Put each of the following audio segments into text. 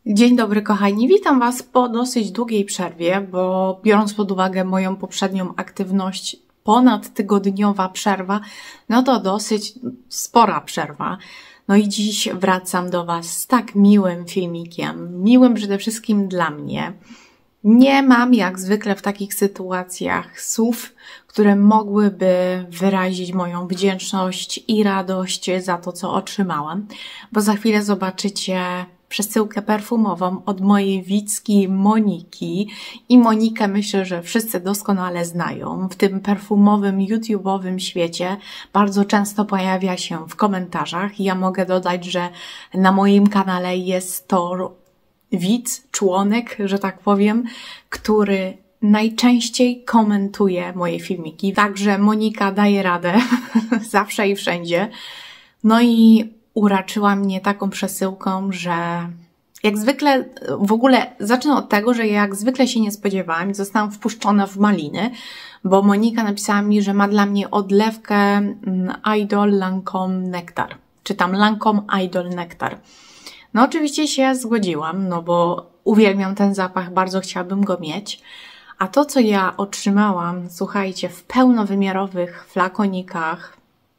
Dzień dobry kochani, witam Was po dosyć długiej przerwie, bo biorąc pod uwagę moją poprzednią aktywność, ponadtygodniowa przerwa, no to dosyć spora przerwa. No i dziś wracam do Was z tak miłym filmikiem, miłym przede wszystkim dla mnie. Nie mam jak zwykle w takich sytuacjach słów, które mogłyby wyrazić moją wdzięczność i radość za to, co otrzymałam, bo za chwilę zobaczycie przesyłkę perfumową od mojej widzki Moniki i Monikę myślę, że wszyscy doskonale znają. W tym perfumowym, YouTube'owym świecie bardzo często pojawia się w komentarzach. Ja mogę dodać, że na moim kanale jest to widz, członek, że tak powiem, który najczęściej komentuje moje filmiki. Także Monika daje radę zawsze i wszędzie. No i uraczyła mnie taką przesyłką, że jak zwykle, w ogóle zacznę od tego, że jak zwykle się nie spodziewałam i zostałam wpuszczona w maliny, bo Monika napisała mi, że ma dla mnie odlewkę Idol Lancome Nectar, czy tam Lancome Idol Nectar. No oczywiście się zgodziłam, no bo uwielbiam ten zapach, bardzo chciałabym go mieć. A to, co ja otrzymałam, słuchajcie, w pełnowymiarowych flakonikach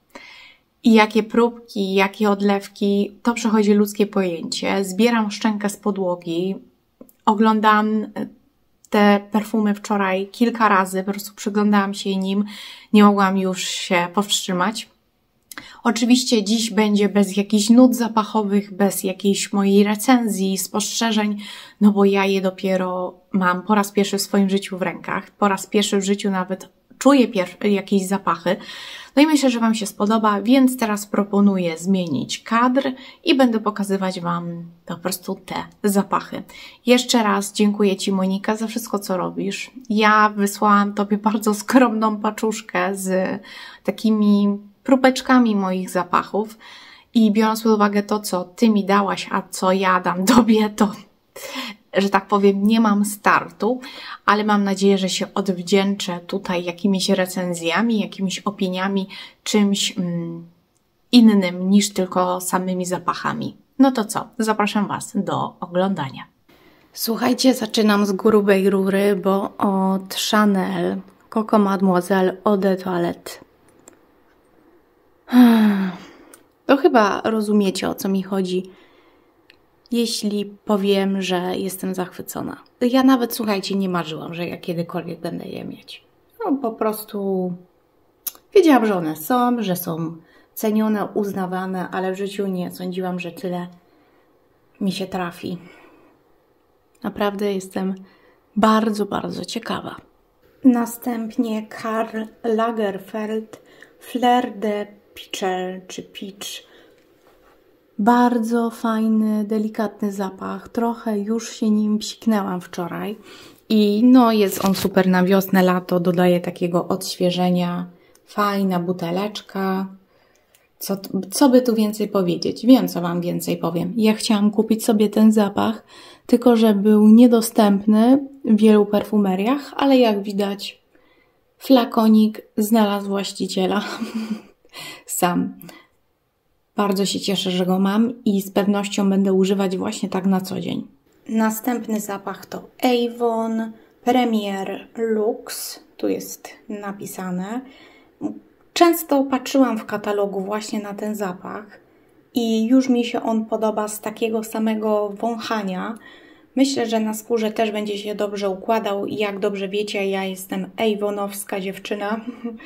i jakie próbki, jakie odlewki, to przechodzi ludzkie pojęcie. Zbieram szczękę z podłogi, oglądam te perfumy wczoraj kilka razy, po prostu przyglądałam się nim, nie mogłam już się powstrzymać. Oczywiście dziś będzie bez jakichś nut zapachowych, bez jakiejś mojej recenzji, spostrzeżeń, no bo ja je dopiero mam po raz pierwszy w swoim życiu w rękach, po raz pierwszy w życiu nawet czuję jakieś zapachy. No i myślę, że Wam się spodoba, więc teraz proponuję zmienić kadr i będę pokazywać Wam po prostu te zapachy. Jeszcze raz dziękuję Ci, Monika, za wszystko, co robisz. Ja wysłałam Tobie bardzo skromną paczuszkę z takimi próbeczkami moich zapachów i biorąc pod uwagę to, co Ty mi dałaś, a co ja dam Tobie, to, że tak powiem, nie mam startu, ale mam nadzieję, że się odwdzięczę tutaj jakimiś recenzjami, jakimiś opiniami, czymś innym niż tylko samymi zapachami. No to co? Zapraszam Was do oglądania. Słuchajcie, zaczynam z grubej rury, bo od Chanel Coco Mademoiselle Eau de Toilette. To chyba rozumiecie, o co mi chodzi, jeśli powiem, że jestem zachwycona. Ja nawet, słuchajcie, nie marzyłam, że ja kiedykolwiek będę je mieć. No po prostu wiedziałam, że są cenione, uznawane, ale w życiu nie sądziłam, że tyle mi się trafi. Naprawdę jestem bardzo, bardzo ciekawa. Następnie Karl Lagerfeld Fleur de Peach czy Peach. Bardzo fajny, delikatny zapach. Trochę już się nim psiknęłam wczoraj. I no jest on super na wiosnę, lato. Dodaje takiego odświeżenia. Fajna buteleczka. Co by tu więcej powiedzieć? Wiem, co Wam więcej powiem. Ja chciałam kupić sobie ten zapach, tylko że był niedostępny w wielu perfumeriach, ale jak widać flakonik znalazł właściciela sam. Bardzo się cieszę, że go mam i z pewnością będę używać właśnie tak na co dzień. Następny zapach to Avon Premier Luxe. Tu jest napisane. Często patrzyłam w katalogu właśnie na ten zapach i już mi się on podoba z takiego samego wąchania. Myślę, że na skórze też będzie się dobrze układał i jak dobrze wiecie, ja jestem avonowska dziewczyna,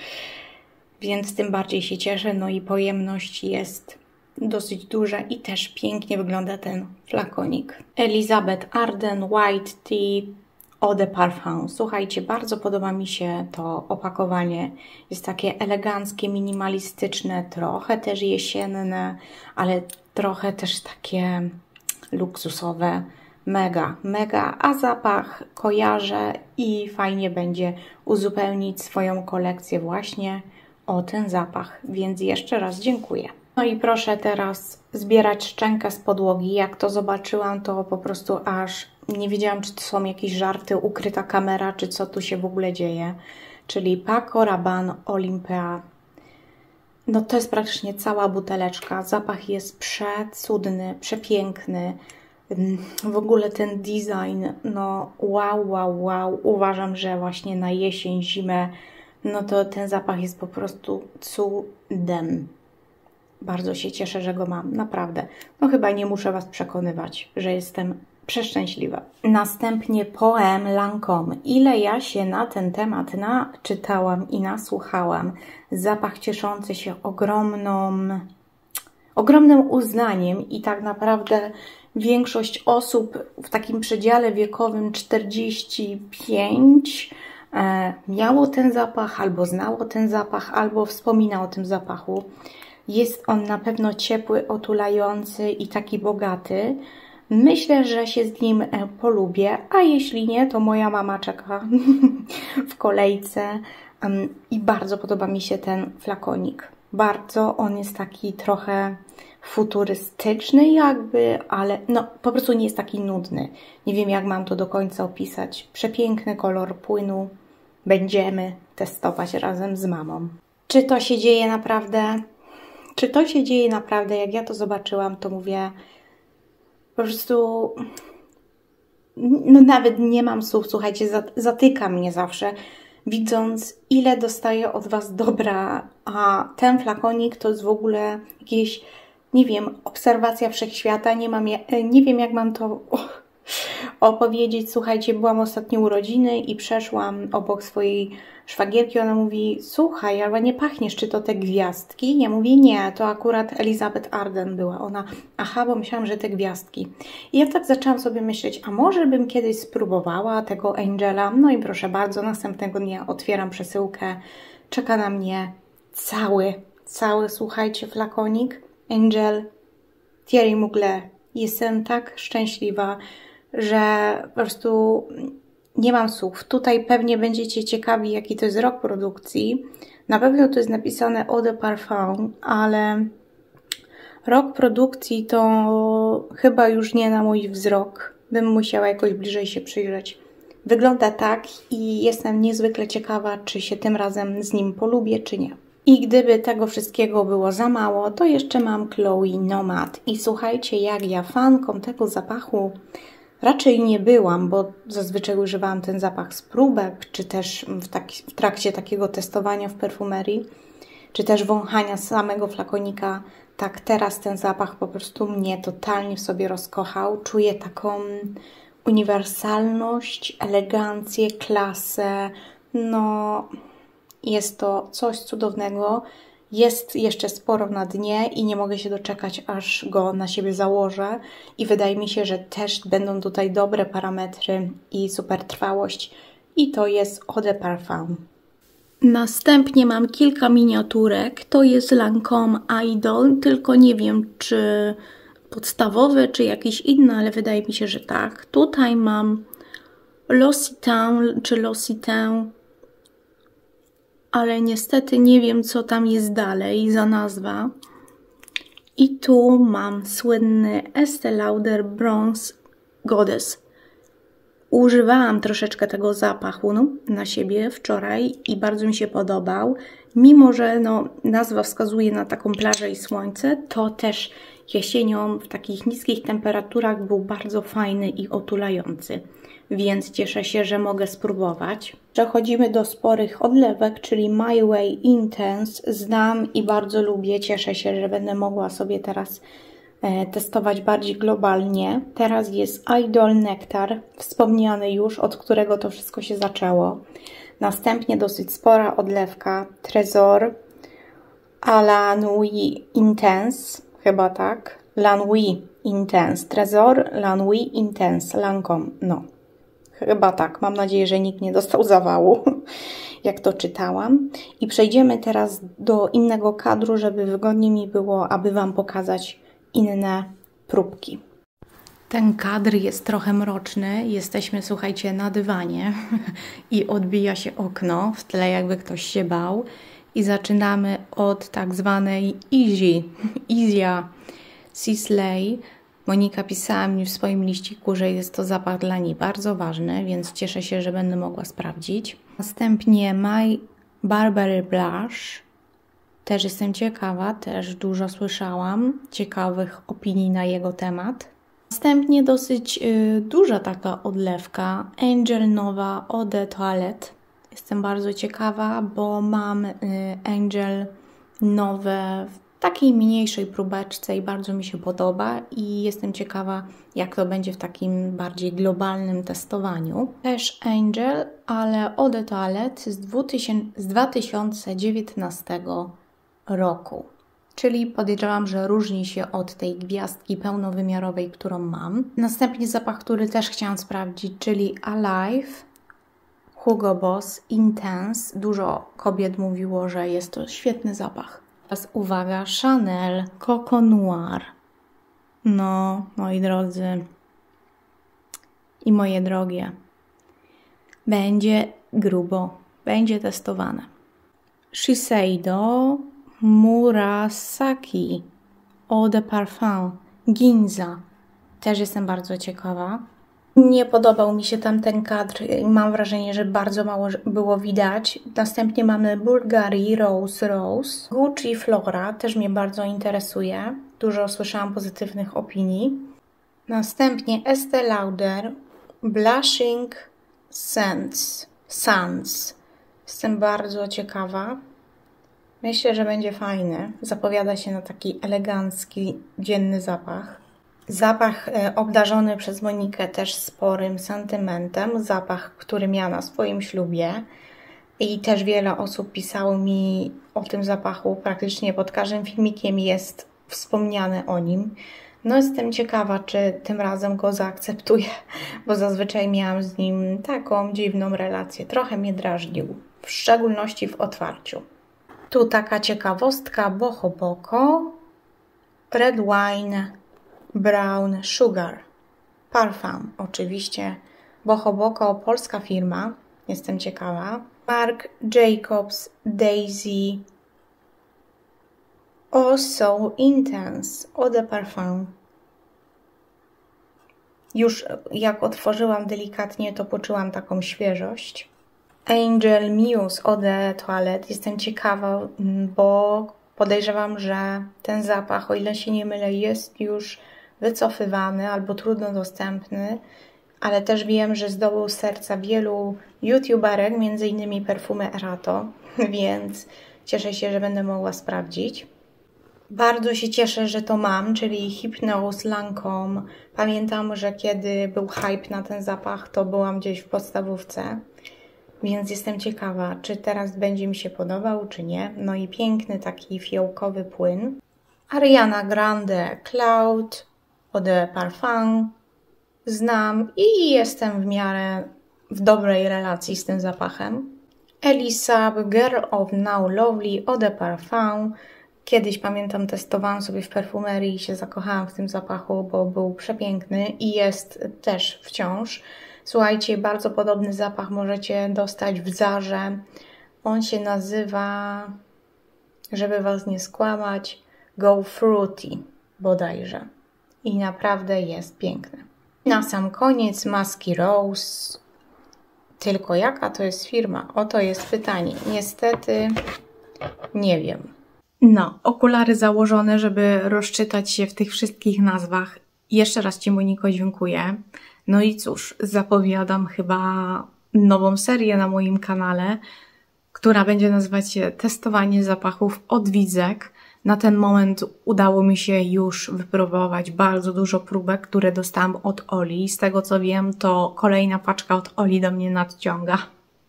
więc tym bardziej się cieszę. No i pojemność jest dosyć duża i też pięknie wygląda ten flakonik. Elizabeth Arden White Tea Eau de Parfum. Słuchajcie, bardzo podoba mi się to opakowanie. Jest takie eleganckie, minimalistyczne, trochę też jesienne, ale trochę też takie luksusowe. Mega, a zapach kojarzę i fajnie będzie uzupełnić swoją kolekcję właśnie o ten zapach, więc jeszcze raz dziękuję. No i proszę teraz zbierać szczękę z podłogi. Jak to zobaczyłam, to po prostu aż nie wiedziałam, czy to są jakieś żarty, ukryta kamera, czy co tu się w ogóle dzieje. Czyli Paco Rabanne Olympia. No to jest praktycznie cała buteleczka. Zapach jest przecudny, przepiękny. W ogóle ten design, no wow, wow, wow. Uważam, że właśnie na jesień, zimę, no to ten zapach jest po prostu cudem. Bardzo się cieszę, że go mam, naprawdę. No chyba nie muszę Was przekonywać, że jestem przeszczęśliwa. Następnie poem Lancome. Ile ja się na ten temat naczytałam i nasłuchałam. Zapach cieszący się ogromnym uznaniem i tak naprawdę większość osób w takim przedziale wiekowym 45 miało ten zapach, albo znało ten zapach, albo wspomina o tym zapachu. Jest on na pewno ciepły, otulający i taki bogaty. Myślę, że się z nim polubię, a jeśli nie, to moja mama czeka w kolejce i bardzo podoba mi się ten flakonik. Bardzo on jest taki trochę futurystyczny jakby, ale no po prostu nie jest taki nudny. Nie wiem, jak mam to do końca opisać. Przepiękny kolor płynu. Będziemy testować razem z mamą. Czy to się dzieje naprawdę? Czy to się dzieje naprawdę? Jak ja to zobaczyłam, to mówię, po prostu no nawet nie mam słów, słuchajcie, zatyka mnie zawsze, widząc, ile dostaję od Was dobra, a ten flakonik to jest w ogóle jakieś, nie wiem, obserwacja wszechświata, nie wiem, jak mam to opowiedzieć. Słuchajcie, byłam ostatnio urodziny i przeszłam obok swojej szwagierki, ona mówi, słuchaj, ale nie pachniesz, czy to te gwiazdki? Ja mówię, nie, to akurat Elizabeth Arden była. Ona, aha, bo myślałam, że te gwiazdki. I ja tak zaczęłam sobie myśleć, a może bym kiedyś spróbowała tego Angela? No i proszę bardzo, następnego dnia otwieram przesyłkę, czeka na mnie cały, słuchajcie, flakonik Angel Thierry Mugler. Jestem tak szczęśliwa, że po prostu nie mam słów. Tutaj pewnie będziecie ciekawi, jaki to jest rok produkcji. Na pewno to jest napisane Eau de Parfum, ale rok produkcji to chyba już nie na mój wzrok. Bym musiała jakoś bliżej się przyjrzeć. Wygląda tak i jestem niezwykle ciekawa, czy się tym razem z nim polubię, czy nie. I gdyby tego wszystkiego było za mało, to jeszcze mam Chloe Nomad. I słuchajcie, jak ja fanką tego zapachu raczej nie byłam, bo zazwyczaj używałam ten zapach z próbek, czy też w trakcie takiego testowania w perfumerii, czy też wąchania samego flakonika. Tak teraz ten zapach po prostu mnie totalnie w sobie rozkochał. Czuję taką uniwersalność, elegancję, klasę. No, jest to coś cudownego. Jest jeszcze sporo na dnie i nie mogę się doczekać, aż go na siebie założę. I wydaje mi się, że też będą tutaj dobre parametry i super trwałość. I to jest Eau de Parfum. Następnie mam kilka miniaturek. To jest Lancome Idol, tylko nie wiem, czy podstawowy, czy jakiś inny, ale wydaje mi się, że tak. Tutaj mam L'Occitane, czy L'Occitane, ale niestety nie wiem, co tam jest dalej za nazwa. I tu mam słynny Estée Lauder Bronze Goddess. Używałam troszeczkę tego zapachu na siebie wczoraj i bardzo mi się podobał. Mimo że nazwa wskazuje na taką plażę i słońce, to też jesienią w takich niskich temperaturach był bardzo fajny i otulający. Więc cieszę się, że mogę spróbować. Przechodzimy do sporych odlewek, czyli My Way Intense. Znam i bardzo lubię. Cieszę się, że będę mogła sobie teraz testować bardziej globalnie. Teraz jest Idol Nectar, wspomniany już, od którego to wszystko się zaczęło. Następnie dosyć spora odlewka Trésor à la Nuit Intense, chyba tak. La Nuit Intense. Trésor La Nuit Intense. Lancome. No. Chyba tak. Mam nadzieję, że nikt nie dostał zawału, jak to czytałam. I przejdziemy teraz do innego kadru, żeby wygodniej mi było, aby Wam pokazać inne próbki. Ten kadr jest trochę mroczny. Jesteśmy, słuchajcie, na dywanie i odbija się okno. W tle jakby ktoś się bał. I zaczynamy od tak zwanej Izia Sisley. Monika pisała mi w swoim liściku, że jest to zapach dla niej bardzo ważny, więc cieszę się, że będę mogła sprawdzić. Następnie My Burberry Blush. Też jestem ciekawa, też dużo słyszałam ciekawych opinii na jego temat. Następnie dosyć duża taka odlewka Angel Nowa Eau de Toilette. Jestem bardzo ciekawa, bo mam Angel nowe w takiej mniejszej próbeczce i bardzo mi się podoba i jestem ciekawa, jak to będzie w takim bardziej globalnym testowaniu. Też Angel, ale Eau de Toilette z 2019 roku. Czyli podejrzewam, że różni się od tej gwiazdki pełnowymiarowej, którą mam. Następnie zapach, który też chciałam sprawdzić, czyli Alive, Hugo Boss Intense. Dużo kobiet mówiło, że jest to świetny zapach. Teraz uwaga, Chanel Coco Noir. No, moi drodzy i moje drogie, będzie grubo, będzie testowane. Shiseido Murasaki Eau de Parfum Ginza. Też jestem bardzo ciekawa. Nie podobał mi się tamten kadr i mam wrażenie, że bardzo mało było widać. Następnie mamy Bulgari Rose. Gucci Flora też mnie bardzo interesuje. Dużo słyszałam pozytywnych opinii. Następnie Estée Lauder Blushing Sands. Jestem bardzo ciekawa. Myślę, że będzie fajny. Zapowiada się na taki elegancki, dzienny zapach. Zapach obdarzony przez Monikę też sporym sentymentem. Zapach, który miała na swoim ślubie. I też wiele osób pisało mi o tym zapachu. Praktycznie pod każdym filmikiem jest wspomniane o nim. No jestem ciekawa, czy tym razem go zaakceptuję, bo zazwyczaj miałam z nim taką dziwną relację. Trochę mnie drażnił, w szczególności w otwarciu. Tu taka ciekawostka, Boho Boko Red Wine Brown Sugar Parfum. Oczywiście Boho Boko, polska firma. Jestem ciekawa. Marc Jacobs Daisy Oh So Intense Eau de Parfum. Już jak otworzyłam delikatnie, to poczułam taką świeżość. Angel Muse Eau de Toilette. Jestem ciekawa, bo podejrzewam, że ten zapach, o ile się nie mylę, jest już wycofywany albo trudno dostępny, ale też wiem, że zdobył serca wielu youtuberek, m.in. Perfumy Erato, więc cieszę się, że będę mogła sprawdzić. Bardzo się cieszę, że to mam, czyli Hypnose Lancome. Pamiętam, że kiedy był hype na ten zapach, to byłam gdzieś w podstawówce, więc jestem ciekawa, czy teraz będzie mi się podobał, czy nie. No i piękny taki fiołkowy płyn. Ariana Grande Cloud Eau de Parfum. Znam i jestem w miarę w dobrej relacji z tym zapachem. Elisa Girl of Now Lovely Eau de Parfum. Kiedyś, pamiętam, testowałam sobie w perfumerii i się zakochałam w tym zapachu, bo był przepiękny i jest też wciąż. Słuchajcie, bardzo podobny zapach możecie dostać w Zarze. On się nazywa, żeby Was nie skłamać, Go Fruity bodajże. I naprawdę jest piękny. Na sam koniec Maski Rose. Tylko jaka to jest firma? Oto jest pytanie. Niestety nie wiem. No, okulary założone, żeby rozczytać się w tych wszystkich nazwach. Jeszcze raz Ci, Moniko, dziękuję. No i cóż, zapowiadam chyba nową serię na moim kanale, która będzie nazywać się Testowanie zapachów od widzek. Na ten moment udało mi się już wypróbować bardzo dużo próbek, które dostałam od Oli. Z tego co wiem, to kolejna paczka od Oli do mnie nadciąga.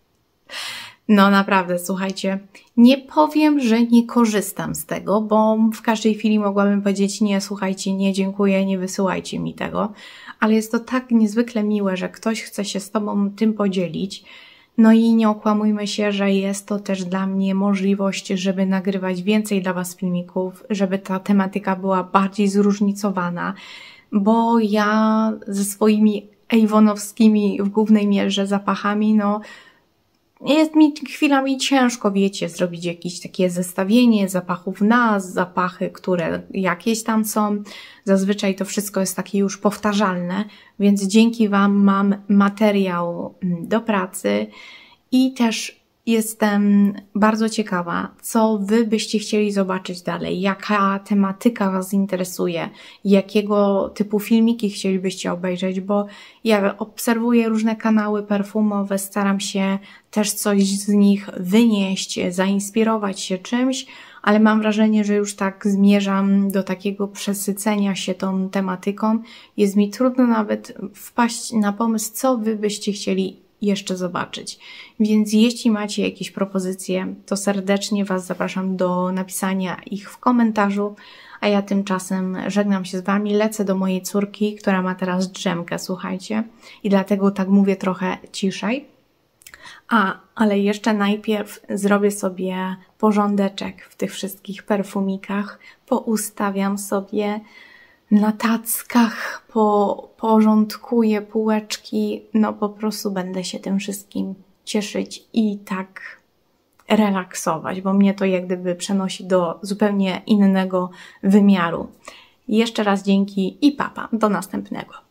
No naprawdę, słuchajcie, nie powiem, że nie korzystam z tego, bo w każdej chwili mogłabym powiedzieć nie, słuchajcie, nie, dziękuję, nie wysyłajcie mi tego, ale jest to tak niezwykle miłe, że ktoś chce się z Tobą tym podzielić. No i nie okłamujmy się, że jest to też dla mnie możliwość, żeby nagrywać więcej dla Was filmików, żeby ta tematyka była bardziej zróżnicowana, bo ja ze swoimi ejwonowskimi w głównej mierze zapachami, no jest mi chwilami ciężko, wiecie, zrobić jakieś takie zestawienie zapachów zapachy, które jakieś tam są. Zazwyczaj to wszystko jest takie już powtarzalne, więc dzięki Wam mam materiał do pracy i też Jestem bardzo ciekawa, co Wy byście chcieli zobaczyć dalej, jaka tematyka Was interesuje, jakiego typu filmiki chcielibyście obejrzeć, bo ja obserwuję różne kanały perfumowe, staram się też coś z nich wynieść, zainspirować się czymś, ale mam wrażenie, że już tak zmierzam do takiego przesycenia się tą tematyką. Jest mi trudno nawet wpaść na pomysł, co Wy byście chcieli jeszcze zobaczyć. Więc jeśli macie jakieś propozycje, to serdecznie Was zapraszam do napisania ich w komentarzu, a ja tymczasem żegnam się z Wami, lecę do mojej córki, która ma teraz drzemkę, słuchajcie, i dlatego tak mówię trochę ciszej. Ale jeszcze najpierw zrobię sobie porządeczek w tych wszystkich perfumikach, poustawiam sobie na tackach, porządkuję półeczki, no po prostu będę się tym wszystkim cieszyć i tak relaksować, bo mnie to jak gdyby przenosi do zupełnie innego wymiaru. Jeszcze raz dzięki i papa, do następnego.